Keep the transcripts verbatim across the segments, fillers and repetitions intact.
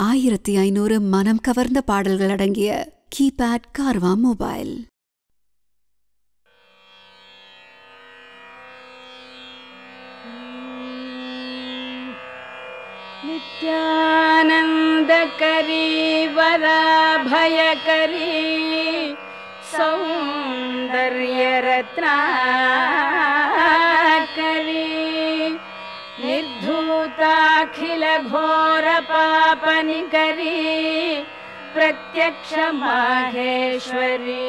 ஆயிரத்தி ஐநூறு மனம் கவர்ந்த பாடல்கள் அடங்கிய கீபேட் கார்வா மொபைல். नित्यानंदकरी वराभयकरी सौंदर्यरत्नाकरी निर्धूताखिल घोर पापनिकरी प्रत्यक्ष माहेश्वरी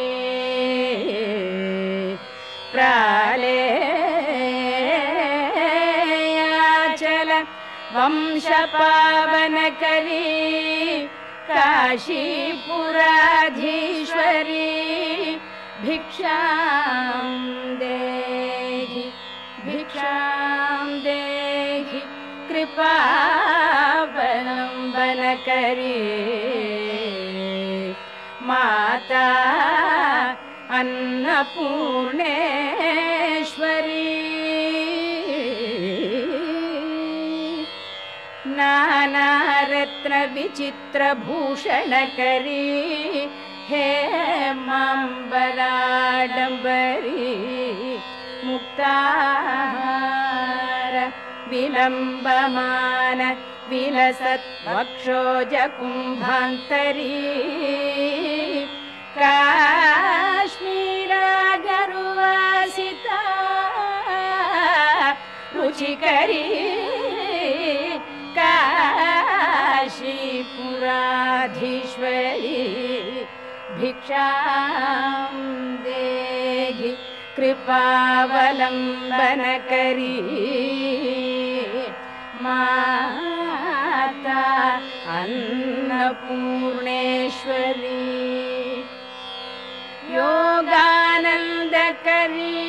प्रालेयाचल वंश पावनकरी काशीपुराधीश्वरी भिक्षां देहि भिक्षां देहि कृपावलम्बनकरी माता अन्नपूर्णेश्वरी नानारत्न विचित्र भूषणकरी हेमाम्बराडम्बरी मुक्ताहार विलम्बमान विलसत् वक्षोजकुम्भान्तरी काश्मीरागरुवासिता रुचिकरी काशीपुराधीश्वरी भिक्षां देहि कृपावलम्बनकरी माता अन्नपूर्णेश्वरी योगानन्दकरी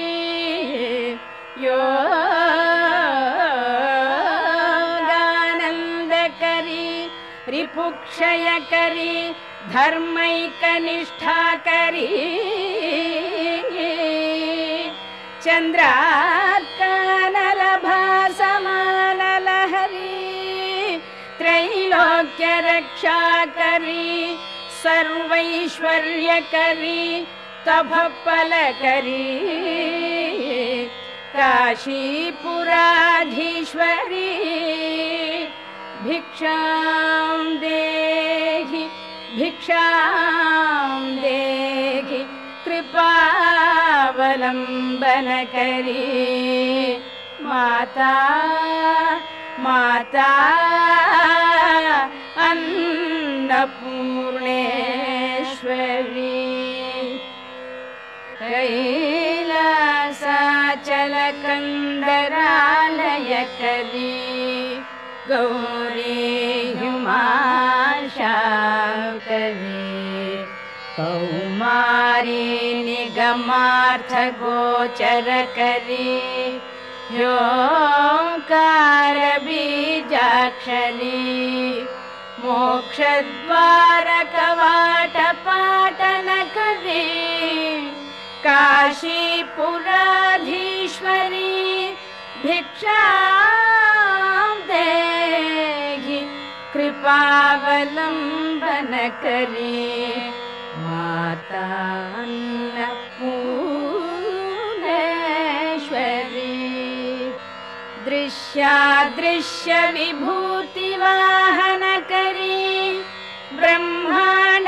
योगानन्दकरी रिपुक्षयकरी धर्मैकनिष्ठाकरी चन्द्रार्कनलभासमानलहरी त्रैलोक्यरक्षाकरी सर्वैश्वर्यकरी तपफलकरी काशीपुराधीश्वरी भिक्षां देहि भिक्षां देहि कृपावलम्बनकरी माता माता अन्नपूर्णेश्वरी कैलासाचलकन्दरालयकरी गौरी हुमाशाकरी कौमारी निगमार्थगोचरकरी योऽकार बीजाक्षरी मोक्षद्वारकवाटपाटनकरी काशीपुराधीश्वरी भिक्षां देहि कृपावलम्बनकरी माता अन्नपूर्णेश्वरी दृश्यादृश्य विभूतिवाहनकरी ब्रह्मांड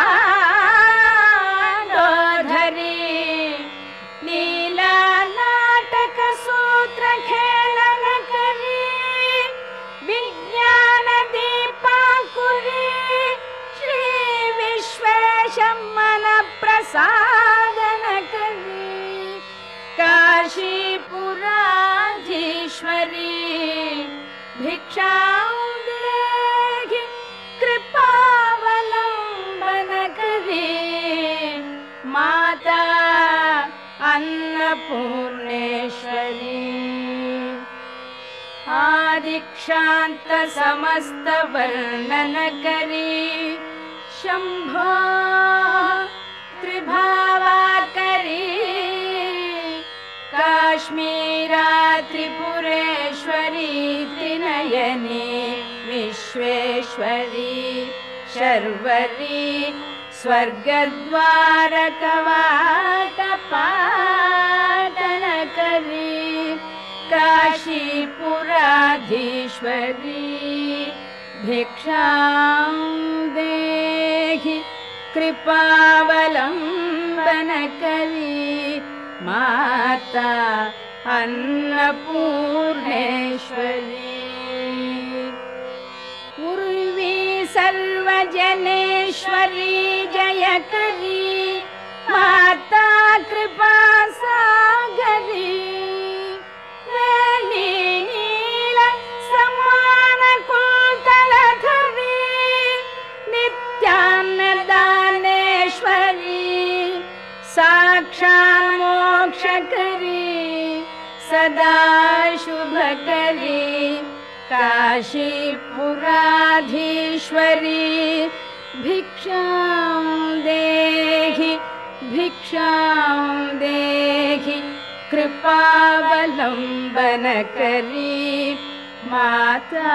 भाण्डोधरी लीला नाटक सूत्र खेलनकरी विज्ञान दीपांकुरी श्री विश्वेशमन प्रसादनकरी काशीपुराधीश्वरी भिक्षां देहि कृपावलम्बनकरी माता अन्नपूर्णेश्वरी आदिक्षान्त समस्त वर्णनकरी शंभो त्रिभावाकरी काश्मीरा त्रिपुरेश्वरी त्रिनयनी विश्व विश्वेश्वरी शर्वरी स्वर्गद्वारकवाटपाटनकरी काशीपुराधीश्वरी भिक्षां देहि कृपावलम्बनकरी माता अन्नपूर्णेश्वरी उर्वी सर्वजनेश्वरी जयकरी माता कृपा सागरी वेणी नील समान कुंतलधरी नित्यान्नदानेश्वरी साक्षात् मोक्षकरी सदा शुभकरी काशीपुराधीश्वरी भिक्षां देहि भिक्षां देहि कृपावलम्बनकरी माता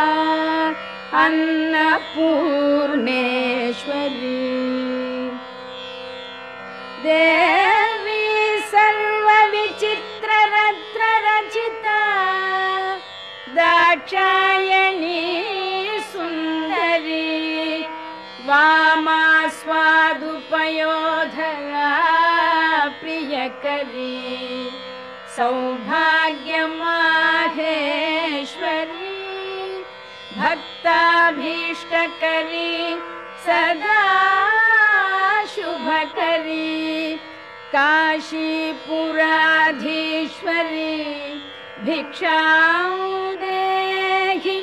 अन्नपूर्णेश्वरी देवी सर्वविचित्ररत्नरचिता दाक्षायणी सुन्दरी वामा स्वादुपयोधरा प्रियकरी सौभाग्यमाहेश्वरी भक्ताभीष्टकरी सदा शुभकरी काशीपुराधीश्वरी भिक्षां देहि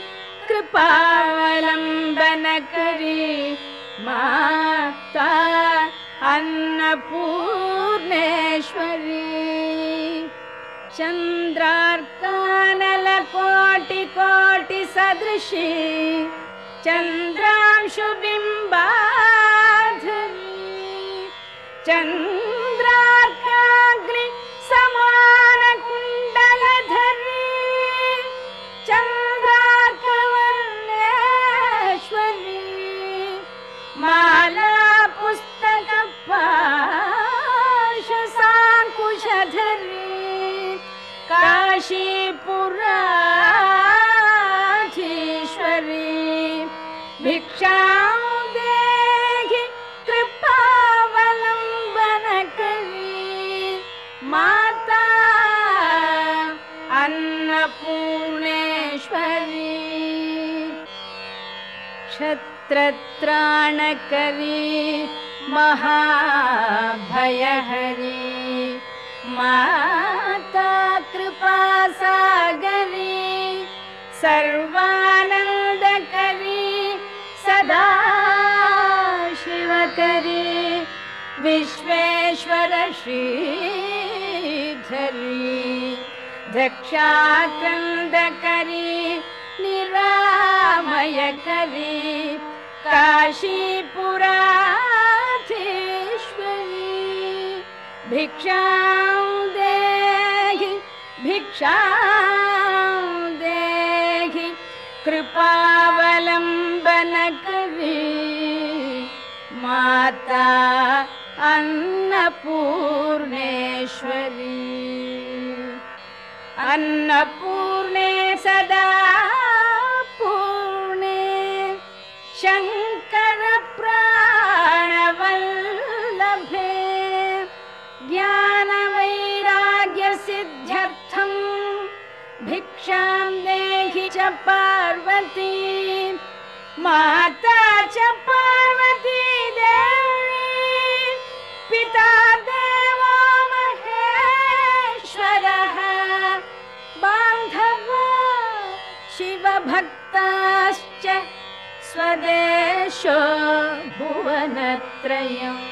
कृपावलम्बनकरी माता अन्नपूर्णेश्वरी चन्द्रार्कानलकोटिकोटिसदृशी चन्द्रांशुबिम्बाधरी चन्द्रार्काग्नि समानकुण्डलधरी चन्द्रार्कवर्णेश्वरी माला पुस्तकपाशसाङ्कुशधरी काशीपुराधीश्वरी भिक्षां देहि कृपावलम्बनकरी माता अन्नपूर्णेश्वरी क्षत्रत्राणकरी महाभयहरी माता कृपासागरी सर्वानन्दकरी सदा शिवकरी विश्वेश्वर श्रीधरी दक्षाक्रन्दकरी निरामयकरी काशीपुराधीश्वरी भिक्षां देहि भिक्षां देहि कृपावलम्बनकरी माता अन्नपूर्णेश्वरी अन्नपूर्णे सदा पूर्णे शंकर प्राणवल्लभे ज्ञान वैराग्य सिद्ध्यर्थं भिक्षां देहि च पार्वती माता च पार्वती देवी पिता देवो महेश्वरः बान्धवो शिवभक्ताश्च स्वदेशो भुवनत्रयम्